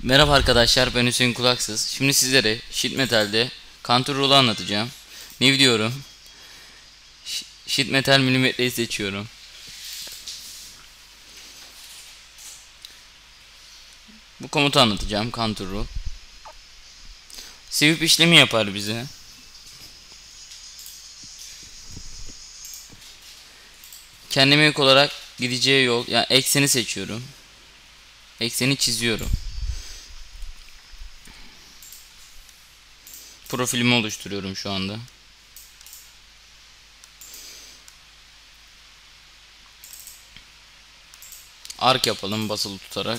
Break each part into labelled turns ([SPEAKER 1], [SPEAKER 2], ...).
[SPEAKER 1] Merhaba arkadaşlar, ben Hüseyin Kulaksız. Şimdi sizlere Sheet Metal'de Contour Rule'u anlatacağım. New diyorum. Sheet Metal milimetreyi seçiyorum. Bu komutu anlatacağım, Contour Rule. Sweep işlemi yapar bize. Kendime ilk olarak gideceği yol, yani ekseni seçiyorum. Ekseni çiziyorum. Profilimi oluşturuyorum şu anda. Ark yapalım basılı tutarak.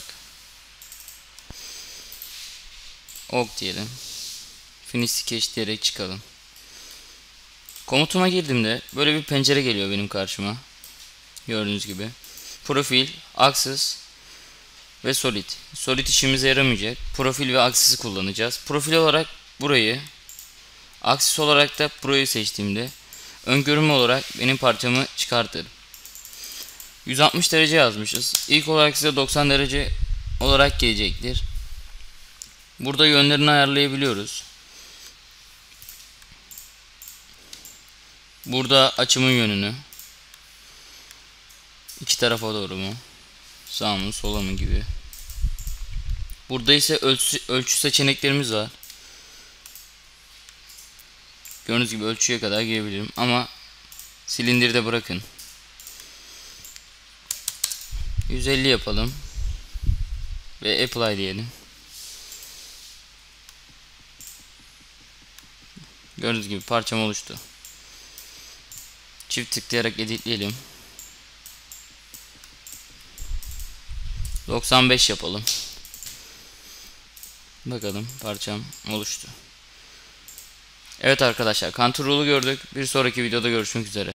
[SPEAKER 1] Ok diyelim. Finish Sketch diyerek çıkalım. Komutuma girdiğimde böyle bir pencere geliyor benim karşıma. Gördüğünüz gibi. Profil, Axis ve Solid. Solid işimize yaramayacak. Profil ve Axis'i kullanacağız. Profil olarak burayı, Axis olarak da burayı seçtiğimde öngörüm olarak benim parçamı çıkartır. 160 derece yazmışız. İlk olarak size 90 derece olarak gelecektir. Burada yönlerini ayarlayabiliyoruz. Burada açımın yönünü, iki tarafa doğru mu, sağ mı sola mı gibi. Burada ise ölçü seçeneklerimiz var. Gördüğünüz gibi ölçüye kadar girebilirim ama silindirde bırakın. 150 yapalım ve apply diyelim. Gördüğünüz gibi parçam oluştu. Çift tıklayarak editleyelim. 95 yapalım. Bakalım parçam oluştu. Evet arkadaşlar, Contour Rule'u gördük. Bir sonraki videoda görüşmek üzere.